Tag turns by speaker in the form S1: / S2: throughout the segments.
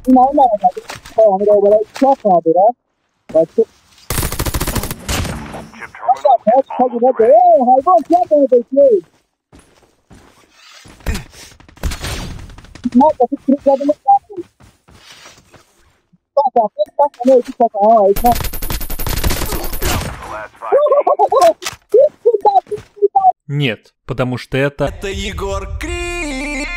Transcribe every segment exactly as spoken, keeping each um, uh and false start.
S1: nói là là còn đâu mà lại chót vào rồi đó. Và chụp không gì nó dễ, hai con chót rồi thì chơi. Nó có cái ra nó có. Có cả cái tóc này cái tóc áo ấy không.
S2: Нет, потому что это...
S3: Это Егор Крид!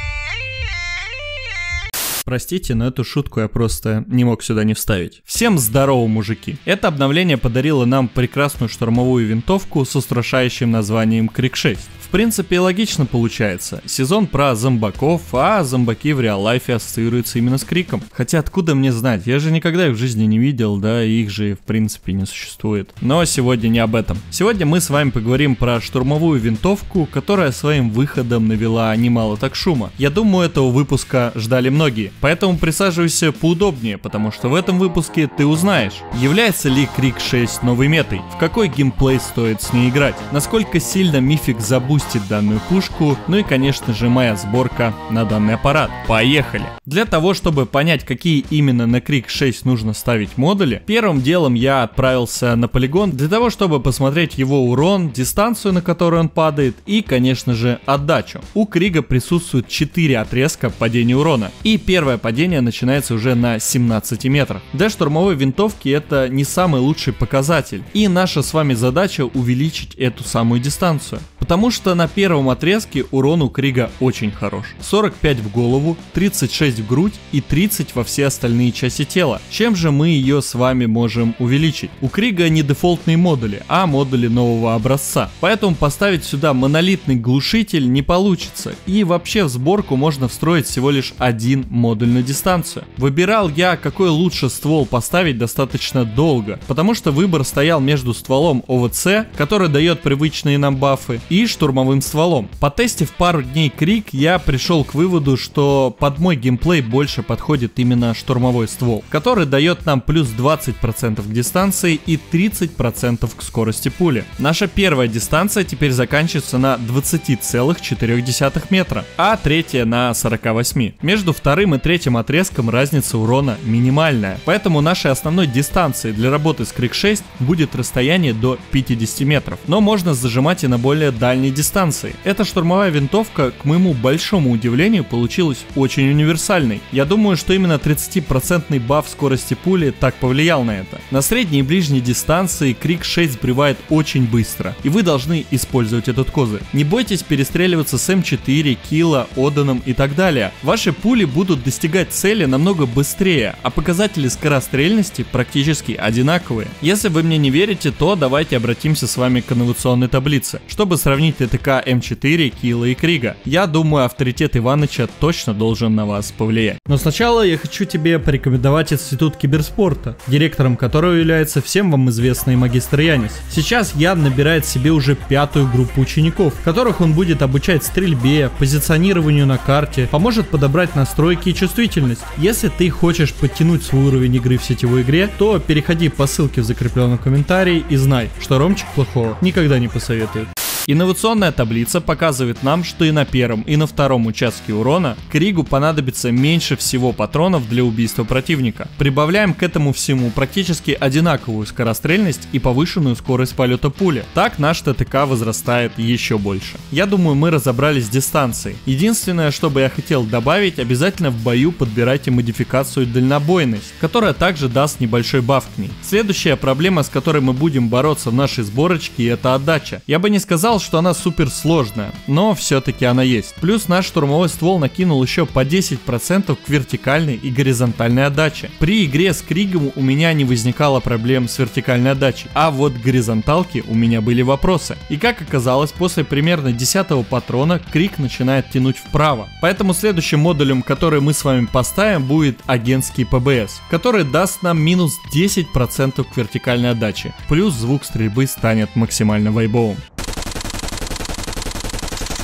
S2: Простите, но эту шутку я просто не мог сюда не вставить. Всем здорово, мужики! Это обновление подарило нам прекрасную штурмовую винтовку с устрашающим названием Крик шесть. В принципе, логично получается. Сезон про зомбаков, а зомбаки в реал-лайфе ассоциируются именно с Криком. Хотя откуда мне знать? Я же никогда их в жизни не видел, да, и их же в принципе не существует. Но сегодня не об этом. Сегодня мы с вами поговорим про штурмовую винтовку, которая своим выходом навела немало так шума. Я думаю, этого выпуска ждали многие. Поэтому присаживайся поудобнее, потому что в этом выпуске ты узнаешь, является ли Крик шесть новой метой, в какой геймплей стоит с ней играть, насколько сильно мифик забустит данную пушку, ну и конечно же моя сборка на данный аппарат. Поехали! Для того, чтобы понять, какие именно на Крик шесть нужно ставить модули, первым делом я отправился на полигон для того, чтобы посмотреть его урон, дистанцию, на которую он падает и конечно же отдачу. У Крига присутствует четыре отрезка падения урона, и первое падение начинается уже на семнадцати метрах. Для штурмовой винтовки это не самый лучший показатель, и наша с вами задача увеличить эту самую дистанцию. Потому что на первом отрезке урон у Крига очень хорош. сорок пять в голову, тридцать шесть в грудь и тридцать во все остальные части тела. Чем же мы ее с вами можем увеличить? У Крига не дефолтные модули, а модули нового образца. Поэтому поставить сюда монолитный глушитель не получится. И вообще в сборку можно встроить всего лишь один модуль на дистанцию. Выбирал я, какой лучше ствол поставить достаточно долго, потому что выбор стоял между стволом о вэ цэ, который дает привычные нам бафы, и штурмовым стволом. Потестив пару дней Крик, я пришел к выводу, что под мой геймплей больше подходит именно штурмовой ствол, который дает нам плюс двадцать процентов к дистанции и тридцать процентов к скорости пули. Наша первая дистанция теперь заканчивается на двадцати целых четырёх десятых метра, а третья на сорока восьми. Между вторым и третьим отрезком разница урона минимальная, поэтому нашей основной дистанцией для работы с Крик шесть будет расстояние до пятидесяти метров, но можно зажимать и на более дальней дистанции. Эта штурмовая винтовка, к моему большому удивлению, получилась очень универсальной. Я думаю, что именно тридцатипроцентный баф скорости пули так повлиял на это. На средней и ближней дистанции Крик шесть сбривает очень быстро, и вы должны использовать этот козырь. Не бойтесь перестреливаться с эм четыре, Килла, Оданом и так далее. Ваши пули будут достигать цели намного быстрее, а показатели скорострельности практически одинаковые. Если вы мне не верите, то давайте обратимся с вами к инновационной таблице, чтобы сравнить тэ тэ ка эм четыре, Килла и Крига. Я думаю, авторитет Иваныча точно должен на вас повлиять. Но сначала я хочу тебе порекомендовать Институт киберспорта, директором которого является всем вам известный магистр Янис. Сейчас Ян набирает себе уже пятую группу учеников, которых он будет обучать стрельбе, позиционированию на карте, поможет подобрать настройки и чувствительность. Если ты хочешь подтянуть свой уровень игры в сетевой игре, то переходи по ссылке в закрепленном комментарии и знай, что Ромчик плохого никогда не посоветует. Инновационная таблица показывает нам, что и на первом, и на втором участке урона Кригу понадобится меньше всего патронов для убийства противника. Прибавляем к этому всему практически одинаковую скорострельность и повышенную скорость полета пули. Так наш тэ тэ ка возрастает еще больше. Я думаю, мы разобрались с дистанцией. Единственное, что бы я хотел добавить, обязательно в бою подбирайте модификацию дальнобойность, которая также даст небольшой баф к ней. Следующая проблема, с которой мы будем бороться в нашей сборочке, это отдача. Я бы не сказал, что она супер сложная, но все-таки она есть. Плюс наш штурмовой ствол накинул еще по десять процентов к вертикальной и горизонтальной отдаче. При игре с Кригом у меня не возникало проблем с вертикальной отдачей, а вот к горизонталке у меня были вопросы. И как оказалось, после примерно десятого патрона Криг начинает тянуть вправо. Поэтому следующим модулем, который мы с вами поставим, будет агентский пэ бэ эс, который даст нам минус десять процентов к вертикальной отдаче. Плюс звук стрельбы станет максимально вайбовым.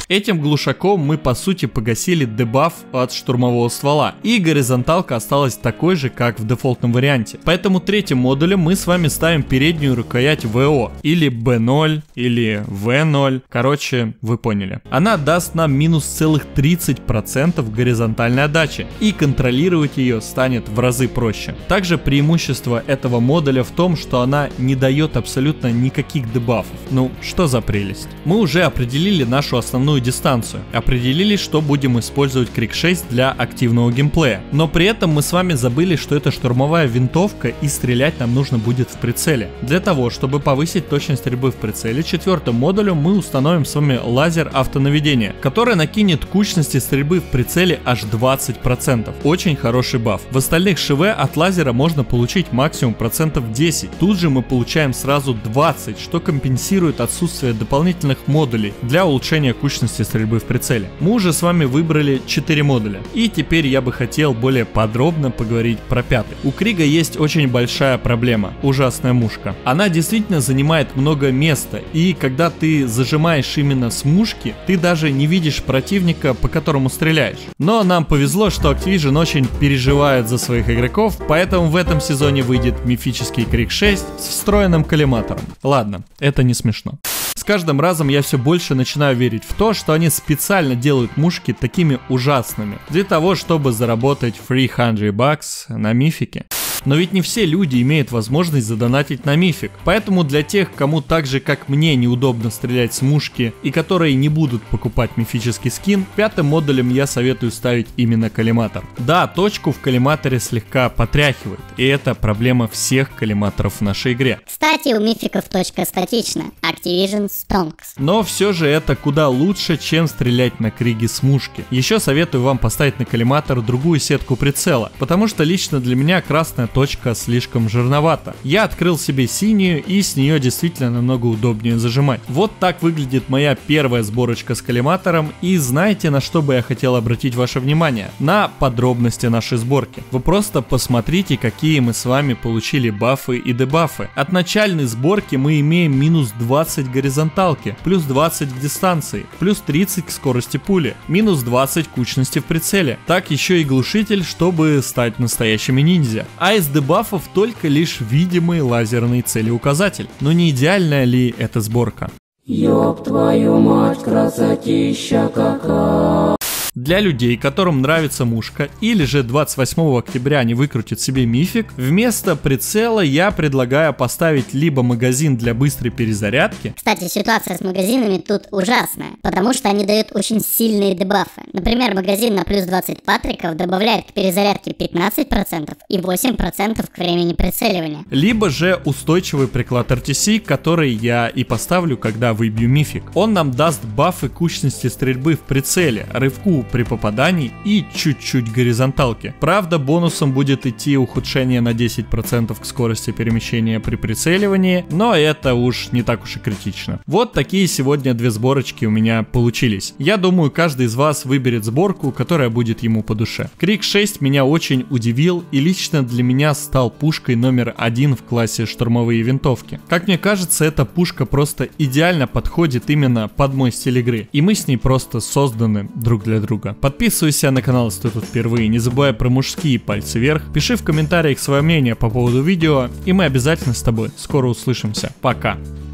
S2: Этим глушаком мы по сути погасили дебаф от штурмового ствола, и горизонталка осталась такой же, как в дефолтном варианте. Поэтому третьим модулем мы с вами ставим переднюю рукоять ВО, или бэ ноль, или вэ ноль, короче, вы поняли. Она даст нам минус целых тридцать процентов горизонтальной отдачи, и контролировать ее станет в разы проще. Также преимущество этого модуля в том, что она не дает абсолютно никаких дебафов. Ну, что за прелесть. Мы уже определили нашу основную дистанцию, определили, что будем использовать Крик шесть для активного геймплея, но при этом мы с вами забыли, что это штурмовая винтовка и стрелять нам нужно будет в прицеле. Для того, чтобы повысить точность стрельбы в прицеле, четвертым модулем мы установим с вами лазер автонаведения, который накинет кучности стрельбы в прицеле аж двадцать процентов. Очень хороший баф. В остальных ШВ от лазера можно получить максимум процентов десять. Тут же мы получаем сразу двадцать, что компенсирует отсутствие дополнительных модулей для улучшения кучности стрельбы в прицеле. Мы уже с вами выбрали четыре модуля. И теперь я бы хотел более подробно поговорить про пятый. У Крига есть очень большая проблема. Ужасная мушка. Она действительно занимает много места. И когда ты зажимаешь именно с мушки, ты даже не видишь противника, по которому стреляешь. Но нам повезло, что Activision очень переживает за своих игроков, поэтому в этом сезоне выйдет мифический Крик шесть с встроенным коллиматором. Ладно, это не смешно. С каждым разом я все больше начинаю верить в то, что они специально делают мушки такими ужасными, для того, чтобы заработать триста баксов на мифике. Но ведь не все люди имеют возможность задонатить на мифик, поэтому для тех, кому так же как мне неудобно стрелять с мушки и которые не будут покупать мифический скин, пятым модулем я советую ставить именно коллиматор. Да, точку в коллиматоре слегка потряхивает, и это проблема всех коллиматоров в нашей игре.
S4: Кстати, у мификов точка статична, Activision Stonks.
S2: Но все же это куда лучше, чем стрелять на Криге с мушки. Еще советую вам поставить на коллиматор другую сетку прицела, потому что лично для меня красная точка слишком жирновата. Я открыл себе синюю, и с нее действительно намного удобнее зажимать. Вот так выглядит моя первая сборочка с коллиматором, и знаете, на что бы я хотел обратить ваше внимание? На подробности нашей сборки. Вы просто посмотрите, какие мы с вами получили бафы и дебафы. От начальной сборки мы имеем минус двадцать горизонталки, плюс двадцать к дистанции, плюс тридцать к скорости пули, минус двадцать кучности в прицеле. Так еще и глушитель, чтобы стать настоящими ниндзя. А из дебафов только лишь видимый лазерный целеуказатель. Но не идеальная ли эта сборка?
S5: Ёб твою мать, красотища какая!
S2: Для людей, которым нравится мушка, или же двадцать восьмого октября они выкрутят себе мифик, вместо прицела я предлагаю поставить либо магазин для быстрой перезарядки.
S4: Кстати, ситуация с магазинами тут ужасная, потому что они дают очень сильные дебафы. Например, магазин на плюс двадцать патриков добавляет к перезарядке пятнадцать процентов и восемь процентов к времени прицеливания.
S2: Либо же устойчивый приклад эр ти си, который я и поставлю, когда выбью мифик. Он нам даст бафы кучности стрельбы в прицеле, рывку при попадании и чуть-чуть горизонталки. Правда, бонусом будет идти ухудшение на десять процентов к скорости перемещения при прицеливании, но это уж не так уж и критично. Вот такие сегодня две сборочки у меня получились. Я думаю, каждый из вас выберет сборку, которая будет ему по душе. Крик шесть меня очень удивил и лично для меня стал пушкой номер один в классе штурмовые винтовки. Как мне кажется, эта пушка просто идеально подходит именно под мой стиль игры, и мы с ней просто созданы друг для друга. Подписывайся на канал, если ты тут впервые, не забывай про мужские пальцы вверх, пиши в комментариях свое мнение по поводу видео, и мы обязательно с тобой скоро услышимся. Пока!